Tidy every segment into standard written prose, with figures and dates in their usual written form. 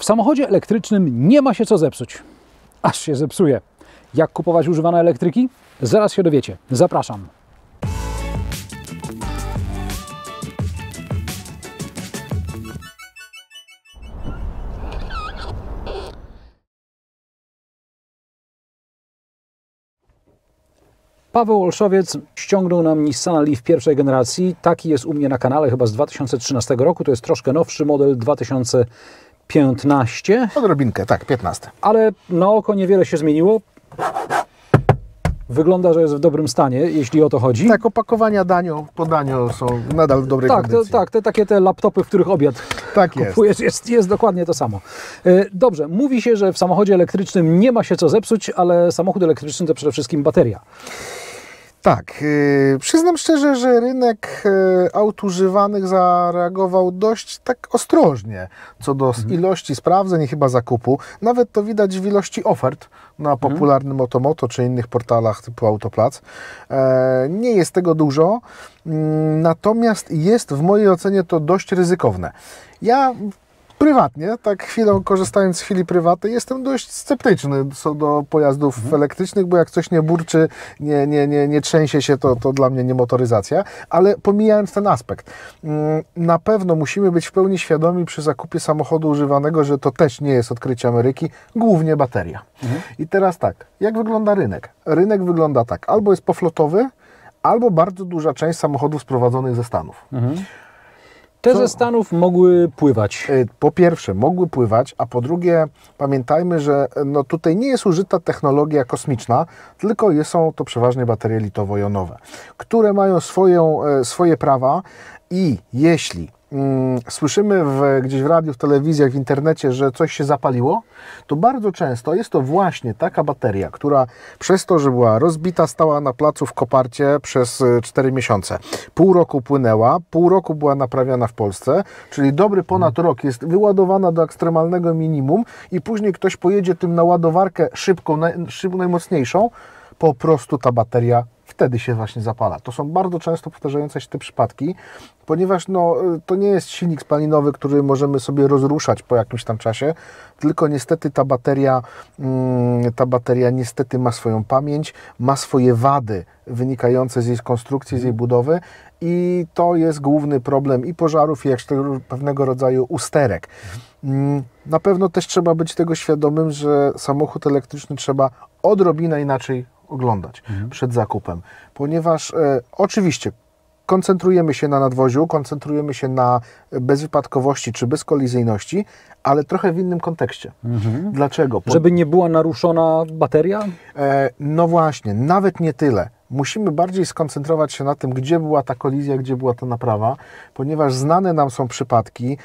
W samochodzie elektrycznym nie ma się co zepsuć. Aż się zepsuje. Jak kupować używane elektryki? Zaraz się dowiecie. Zapraszam. Paweł Olszowiec ściągnął nam Nissana Leaf pierwszej generacji. Taki jest u mnie na kanale, chyba z 2013 roku. To jest troszkę nowszy model 2015. Odrobinkę, tak, 15. Ale na oko niewiele się zmieniło. Wygląda, że jest w dobrym stanie, jeśli o to chodzi. Tak, opakowania po daniu są nadal w dobrej kondycji. Tak, te laptopy, w których obiad tak kupujesz, jest dokładnie to samo. Dobrze, mówi się, że w samochodzie elektrycznym nie ma się co zepsuć, ale samochód elektryczny to przede wszystkim bateria. Tak, przyznam szczerze, że rynek aut używanych zareagował dość tak ostrożnie co do ilości sprawdzeń i chyba zakupu. Nawet to widać w ilości ofert na popularnym Otomoto czy innych portalach typu Autoplac. Nie jest tego dużo, natomiast jest w mojej ocenie to dość ryzykowne. Ja prywatnie, tak chwilą korzystając z chwili prywatnej, jestem dość sceptyczny co do pojazdów elektrycznych, bo jak coś nie burczy, nie trzęsie się, to dla mnie nie motoryzacja, ale pomijając ten aspekt, na pewno musimy być w pełni świadomi przy zakupie samochodu używanego, że to też nie jest odkrycie Ameryki, głównie bateria. I teraz tak, jak wygląda rynek? Rynek wygląda tak, albo jest poflotowy, albo bardzo duża część samochodów sprowadzonych ze Stanów. Te ze Stanów mogły pływać. Po pierwsze, mogły pływać, a po drugie, pamiętajmy, że no tutaj nie jest użyta technologia kosmiczna, tylko są to przeważnie baterie litowo-jonowe, które mają swoje prawa i jeśli słyszymy gdzieś w radiu, w telewizjach, w internecie, że coś się zapaliło, to bardzo często jest to właśnie taka bateria, która przez to, że była rozbita, stała na placu w koparcie przez 4 miesiące. Pół roku płynęła, pół roku była naprawiana w Polsce, czyli dobry ponad rok jest wyładowana do ekstremalnego minimum i później ktoś pojedzie tym na ładowarkę szybką, najmocniejszą, po prostu ta bateria wtedy się właśnie zapala. To są bardzo często powtarzające się te przypadki, ponieważ to nie jest silnik spalinowy, który możemy sobie rozruszać po jakimś tam czasie, tylko niestety ta bateria niestety ma swoją pamięć, ma swoje wady wynikające z jej konstrukcji, z jej budowy i to jest główny problem i pożarów, i pewnego rodzaju usterek. Na pewno też trzeba być tego świadomym, że samochód elektryczny trzeba odrobinę inaczej oglądać przed zakupem, ponieważ oczywiście koncentrujemy się na nadwoziu, koncentrujemy się na bezwypadkowości czy bezkolizyjności, ale trochę w innym kontekście. Dlaczego? Żeby nie była naruszona bateria? No właśnie, nawet nie tyle. Musimy bardziej skoncentrować się na tym, gdzie była ta kolizja, gdzie była ta naprawa, ponieważ znane nam są przypadki,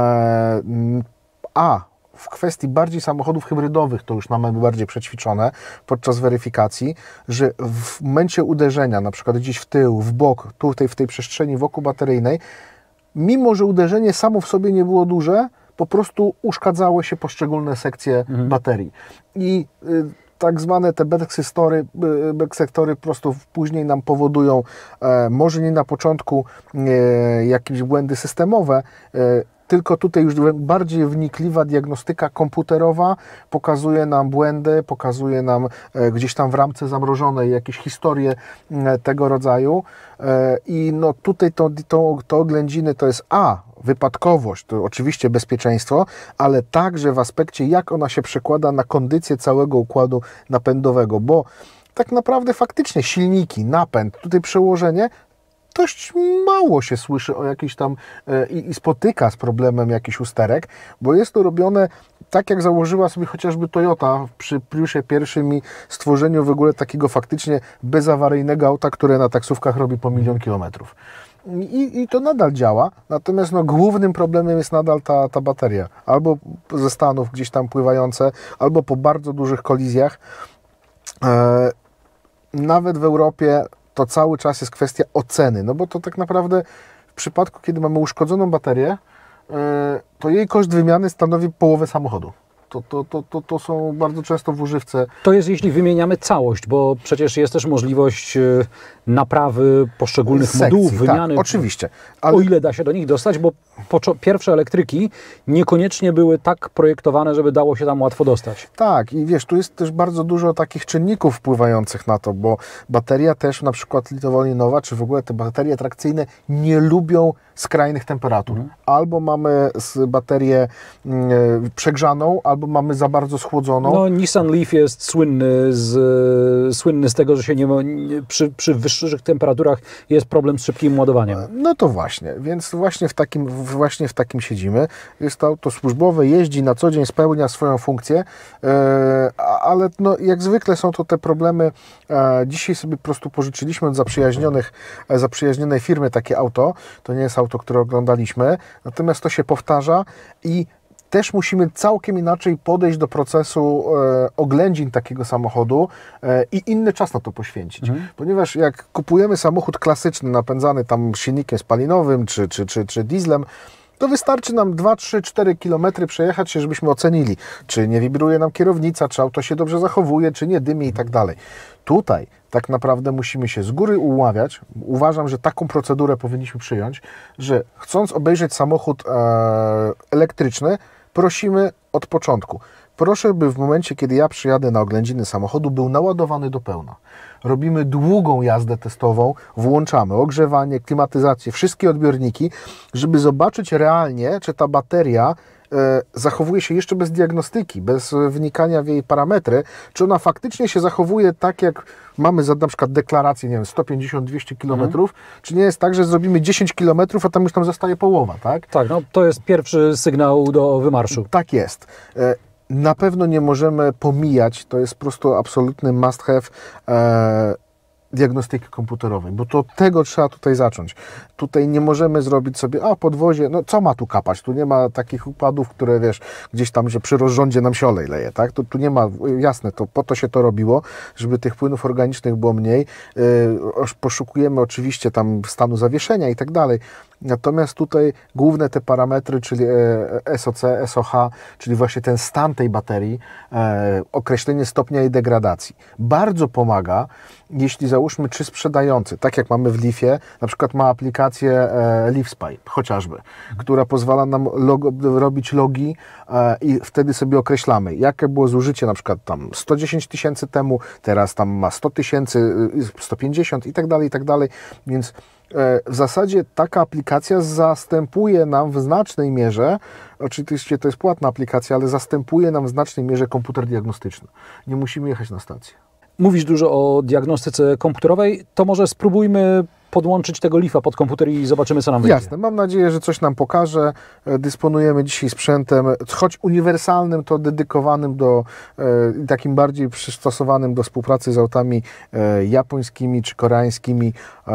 w kwestii bardziej samochodów hybrydowych, to już mamy bardziej przećwiczone podczas weryfikacji, że w momencie uderzenia, na przykład gdzieś w tył, w bok, tutaj w tej przestrzeni wokół bateryjnej, mimo że uderzenie samo w sobie nie było duże, po prostu uszkadzały się poszczególne sekcje baterii. I tak zwane te backsektory po prostu później nam powodują, może nie na początku jakieś błędy systemowe, tylko tutaj już bardziej wnikliwa diagnostyka komputerowa pokazuje nam błędy, pokazuje nam gdzieś tam w ramce zamrożonej jakieś historie tego rodzaju. I no tutaj to oględziny to jest wypadkowość, to oczywiście bezpieczeństwo, ale także w aspekcie, jak ona się przekłada na kondycję całego układu napędowego, bo tak naprawdę faktycznie silniki, napęd, tutaj przełożenie, dość mało się słyszy o jakiejś tam i spotyka z problemem jakiś usterek, bo jest to robione tak, jak założyła sobie chociażby Toyota przy Priusie pierwszym i stworzeniu w ogóle takiego faktycznie bezawaryjnego auta, które na taksówkach robi po 1 000 000 kilometrów. I to nadal działa, natomiast głównym problemem jest nadal ta bateria. Albo ze Stanów gdzieś tam pływające, albo po bardzo dużych kolizjach. Nawet w Europie to cały czas jest kwestia oceny, no bo to tak naprawdę w przypadku, kiedy mamy uszkodzoną baterię, to jej koszt wymiany stanowi połowę samochodu. To są bardzo często w używce. To jest, jeśli wymieniamy całość, bo przecież jest też możliwość naprawy poszczególnych modułów, wymiany. Tak, oczywiście. Ale... O ile da się do nich dostać, bo pierwsze elektryki niekoniecznie były tak projektowane, żeby dało się tam łatwo dostać. Tak, i wiesz, tu jest też bardzo dużo takich czynników wpływających na to, bo bateria też, na przykład litowolinowa, czy w ogóle te baterie trakcyjne nie lubią skrajnych temperatur. Albo mamy baterię przegrzaną, albo mamy za bardzo schłodzoną. No, Nissan Leaf jest słynny z tego, że się przy wyższych temperaturach jest problem z szybkim ładowaniem. No to właśnie, więc właśnie w takim siedzimy. Jest to auto służbowe, jeździ na co dzień, spełnia swoją funkcję, ale no, jak zwykle są to te problemy. Dzisiaj sobie po prostu pożyczyliśmy od zaprzyjaźnionej firmy takie auto. To nie jest auto, które oglądaliśmy, natomiast to się powtarza i też musimy całkiem inaczej podejść do procesu oględzin takiego samochodu i inny czas na to poświęcić. Ponieważ jak kupujemy samochód klasyczny napędzany tam silnikiem spalinowym czy dieslem, to wystarczy nam 2, 3, 4 km przejechać się, żebyśmy ocenili, czy nie wibruje nam kierownica, czy auto się dobrze zachowuje, czy nie dymi i tak dalej. Tutaj tak naprawdę musimy się z góry umawiać. Uważam, że taką procedurę powinniśmy przyjąć, że chcąc obejrzeć samochód elektryczny, prosimy od początku. Proszę, by w momencie, kiedy ja przyjadę na oględziny samochodu, był naładowany do pełna. Robimy długą jazdę testową, włączamy ogrzewanie, klimatyzację, wszystkie odbiorniki, żeby zobaczyć realnie, czy ta bateria zachowuje się jeszcze bez diagnostyki, bez wnikania w jej parametry, czy ona faktycznie się zachowuje tak, jak mamy na przykład deklarację, nie wiem, 150-200 km, czy nie jest tak, że zrobimy 10 km, a tam już tam zostaje połowa, tak? Tak, no to jest pierwszy sygnał do wymarszu. Tak jest. Na pewno nie możemy pomijać, to jest po prostu absolutny must have, diagnostyki komputerowej, bo to od tego trzeba tutaj zacząć. Tutaj nie możemy zrobić sobie, podwozie, no co ma tu kapać? Tu nie ma takich układów, które wiesz, gdzieś tam się przy rozrządzie nam się olej leje, tak? Tu nie ma, jasne, to po to się to robiło, żeby tych płynów organicznych było mniej. Poszukujemy oczywiście tam stanu zawieszenia i tak dalej. Natomiast tutaj główne te parametry, czyli SOC, SOH, czyli właśnie ten stan tej baterii, określenie stopnia jej degradacji. Bardzo pomaga, jeśli załóżmy, czy sprzedający, tak jak mamy w Leafie, na przykład ma aplikację LeafSpy, chociażby, która pozwala nam robić logi i wtedy sobie określamy, jakie było zużycie na przykład tam 110 000 temu, teraz tam ma 100 000, 150 i tak dalej, więc w zasadzie taka aplikacja zastępuje nam w znacznej mierze, oczywiście to jest płatna aplikacja, ale zastępuje nam w znacznej mierze komputer diagnostyczny. Nie musimy jechać na stację. Mówisz dużo o diagnostyce komputerowej, to może spróbujmy podłączyć tego Leafa pod komputer i zobaczymy, co nam wyjdzie. Jasne, mam nadzieję, że coś nam pokaże. Dysponujemy dzisiaj sprzętem, choć uniwersalnym, to dedykowanym do, takim bardziej przystosowanym do współpracy z autami japońskimi czy koreańskimi.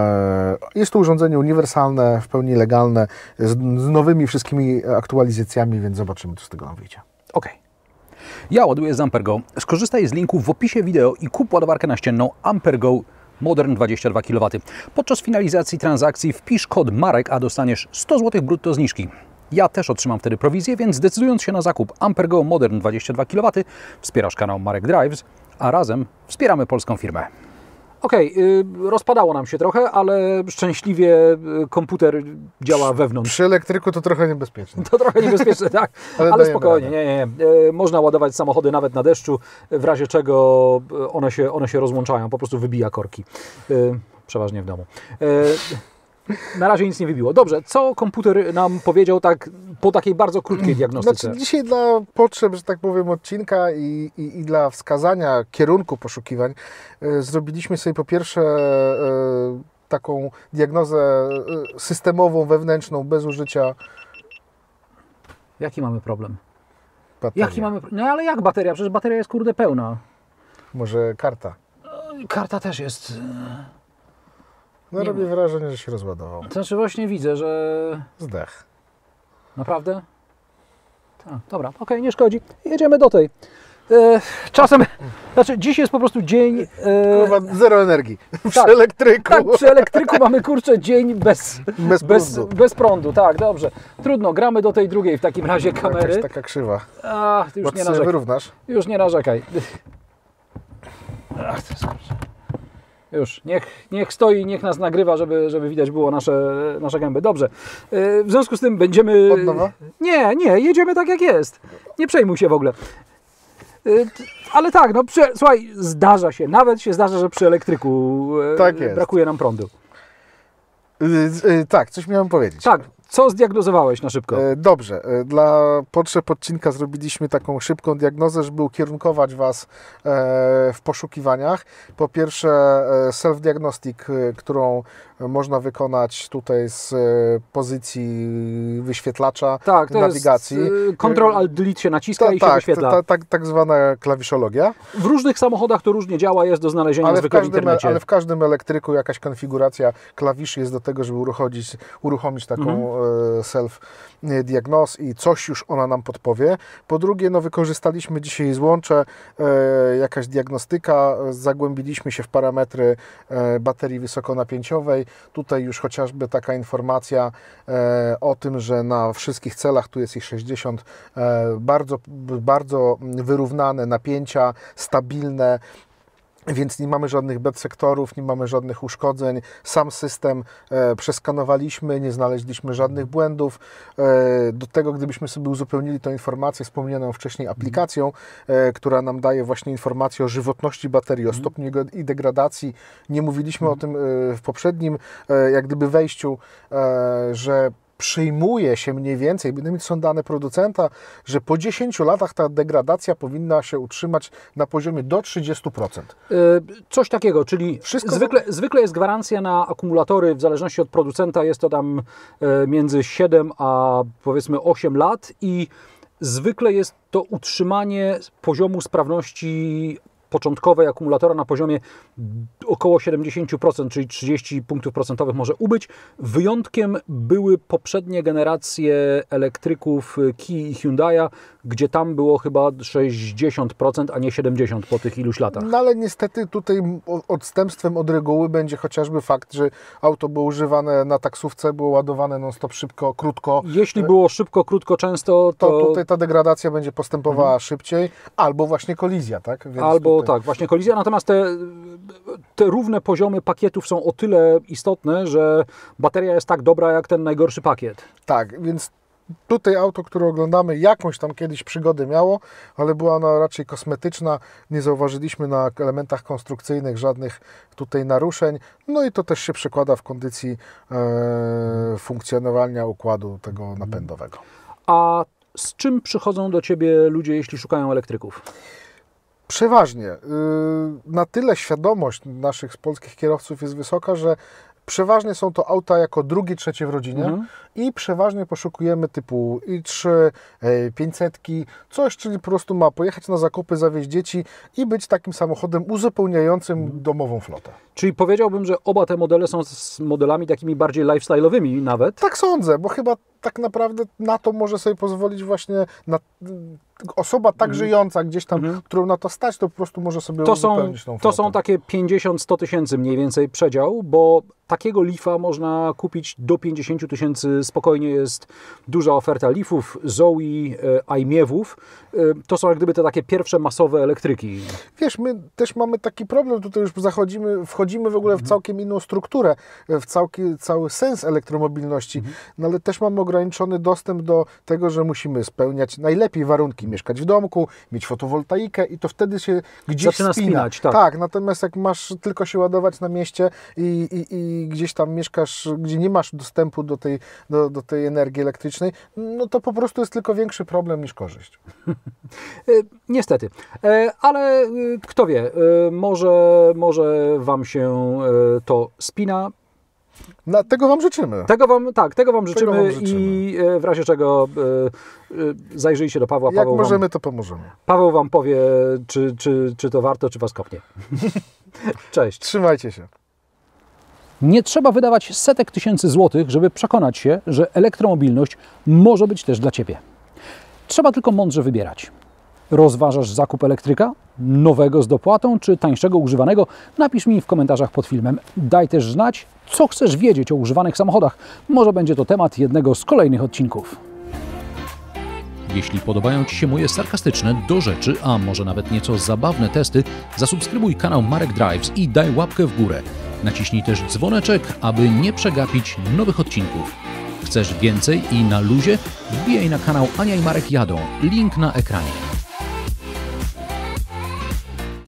Jest to urządzenie uniwersalne, w pełni legalne, z nowymi wszystkimi aktualizacjami, więc zobaczymy, co z tego nam wyjdzie. Okej. Ja ładuję z AmperGo. Skorzystaj z linku w opisie wideo i kup ładowarkę naścienną AmperGo Modern 22 kW. Podczas finalizacji transakcji wpisz kod MAREK, a dostaniesz 100 zł brutto zniżki. Ja też otrzymam wtedy prowizję, więc decydując się na zakup AmperGo Modern 22 kW, wspierasz kanał Marek Drives, a razem wspieramy polską firmę. Okej, rozpadało nam się trochę, ale szczęśliwie komputer działa wewnątrz. Przy elektryku to trochę niebezpieczne. To trochę niebezpieczne, tak, ale spokojnie, nie. Można ładować samochody nawet na deszczu, w razie czego one się rozłączają, po prostu wybija korki. Przeważnie w domu. Na razie nic nie wybiło. Dobrze, co komputer nam powiedział tak po takiej bardzo krótkiej diagnostyce? Znaczy, dzisiaj dla potrzeb, że tak powiem, odcinka i dla wskazania kierunku poszukiwań zrobiliśmy sobie po pierwsze taką diagnozę systemową, wewnętrzną, bez użycia. Jaki mamy problem? Baterii. No ale jak bateria? Przecież bateria jest kurde pełna. Może karta. Karta też jest. No robię wrażenie, że się rozładował. To znaczy właśnie widzę, że... Zdech. Naprawdę? Tak, dobra, okej, nie szkodzi. Jedziemy do tej. Czasem, znaczy dziś jest po prostu dzień... Kurwa, zero energii przy tak, elektryku. Tak, przy elektryku mamy, kurczę, dzień prądu. Bez prądu. Tak, dobrze. Trudno, gramy do tej drugiej w takim razie kamery. Jakaś taka krzywa. Ty już Bo nie ty sobie narzekaj. wyrównasz. Już nie narzekaj. To jest kurczę. Już, niech stoi, niech nas nagrywa, żeby widać było nasze gęby. Dobrze. W związku z tym będziemy... Od nowa? Nie, jedziemy tak jak jest. Nie przejmuj się w ogóle. Ale tak, no słuchaj, zdarza się, nawet się zdarza, że przy elektryku Tak jest. brakuje nam prądu. Tak, coś miałem powiedzieć. Tak, co zdiagnozowałeś na szybko? Dobrze, dla potrzeb odcinka zrobiliśmy taką szybką diagnozę, żeby ukierunkować Was w poszukiwaniach. Po pierwsze self-diagnostic, którą można wykonać tutaj z pozycji wyświetlacza Tak, to nawigacji. jest Ctrl-Alt-Delete się naciska i się wyświetla. Tak zwana klawiszologia. W różnych samochodach to różnie działa, jest do znalezienia zwykle w internecie. Ale w każdym elektryku jakaś konfiguracja klawiszy jest do tego, żeby uruchomić taką self-diagnose i coś już ona nam podpowie. Po drugie, wykorzystaliśmy dzisiaj złącze, jakaś diagnostyka, zagłębiliśmy się w parametry baterii wysokonapięciowej. Tutaj już chociażby taka informacja o tym, że na wszystkich celach, tu jest ich 60, bardzo wyrównane napięcia, stabilne, więc nie mamy żadnych bed sektorów, nie mamy żadnych uszkodzeń. Sam system przeskanowaliśmy, nie znaleźliśmy żadnych błędów. Do tego, gdybyśmy sobie uzupełnili tę informację wspomnianą wcześniej aplikacją, która nam daje właśnie informację o żywotności baterii, o stopniu jego i degradacji. Nie mówiliśmy o tym w poprzednim, jak gdyby wejściu, że przyjmuje się mniej więcej, są dane producenta, że po 10 latach ta degradacja powinna się utrzymać na poziomie do 30%. Coś takiego, czyli zwykle jest gwarancja na akumulatory, w zależności od producenta jest to tam między 7 a powiedzmy 8 lat i zwykle jest to utrzymanie poziomu sprawności początkowej akumulatora na poziomie około 70%, czyli 30 punktów procentowych może ubyć. Wyjątkiem były poprzednie generacje elektryków Kia i Hyundai'a, gdzie tam było chyba 60%, a nie 70% po tych iluś latach. No ale niestety tutaj odstępstwem od reguły będzie chociażby fakt, że auto było używane na taksówce, było ładowane non-stop szybko, krótko. Jeśli było szybko, krótko, często, to tutaj ta degradacja będzie postępowała szybciej, albo właśnie kolizja, tak? Więc albo tak, właśnie kolizja. Natomiast te równe poziomy pakietów są o tyle istotne, że bateria jest tak dobra jak ten najgorszy pakiet. Tak, więc tutaj auto, które oglądamy, jakąś tam kiedyś przygodę miało, ale była ona raczej kosmetyczna. Nie zauważyliśmy na elementach konstrukcyjnych żadnych tutaj naruszeń. No i to też się przekłada w kondycji funkcjonowania układu tego napędowego. A z czym przychodzą do Ciebie ludzie, jeśli szukają elektryków? Przeważnie. Na tyle świadomość naszych polskich kierowców jest wysoka, że przeważnie są to auta jako drugie, trzecie w rodzinie i przeważnie poszukujemy typu i3, 500, coś, czyli po prostu ma pojechać na zakupy, zawieźć dzieci i być takim samochodem uzupełniającym domową flotę. Czyli powiedziałbym, że oba te modele są z modelami takimi bardziej lifestyle'owymi nawet. Tak sądzę, bo chyba tak naprawdę na to może sobie pozwolić właśnie osoba tak żyjąca gdzieś tam, którą na to stać, to po prostu może sobie uzupełnić tą flotę. To są takie 50-100 tysięcy mniej więcej przedział, bo takiego Leafa można kupić do 50 tysięcy spokojnie. Jest duża oferta Leafów, Zoe, iMiew-ów. To są jak gdyby te takie pierwsze masowe elektryki. Wiesz, my też mamy taki problem, tutaj już wchodzimy w ogóle w całkiem inną strukturę, w cały sens elektromobilności, no ale też mamy ograniczony dostęp do tego, że musimy spełniać najlepiej warunki, mieszkać w domku, mieć fotowoltaikę i to wtedy się gdzieś zaczyna spinać. Tak, natomiast jak masz tylko się ładować na mieście i gdzieś tam mieszkasz, gdzie nie masz dostępu do tej energii elektrycznej, no to po prostu jest tylko większy problem niż korzyść. Niestety, ale kto wie, może Wam się to spina. Tego Wam życzymy. Tego wam życzymy i w razie czego zajrzyjcie do Pawła. Jak możemy, to pomożemy. Paweł Wam powie, czy to warto, czy Was kopnie. Cześć. Trzymajcie się. Nie trzeba wydawać setek tysięcy złotych, żeby przekonać się, że elektromobilność może być też dla Ciebie. Trzeba tylko mądrze wybierać. Rozważasz zakup elektryka? Nowego z dopłatą czy tańszego używanego? Napisz mi w komentarzach pod filmem. Daj też znać, co chcesz wiedzieć o używanych samochodach. Może będzie to temat jednego z kolejnych odcinków. Jeśli podobają Ci się moje sarkastyczne, do rzeczy, a może nawet nieco zabawne testy, zasubskrybuj kanał Marek Drives i daj łapkę w górę. Naciśnij też dzwoneczek, aby nie przegapić nowych odcinków. Chcesz więcej i na luzie? Wbijaj na kanał Ania i Marek jadą. Link na ekranie.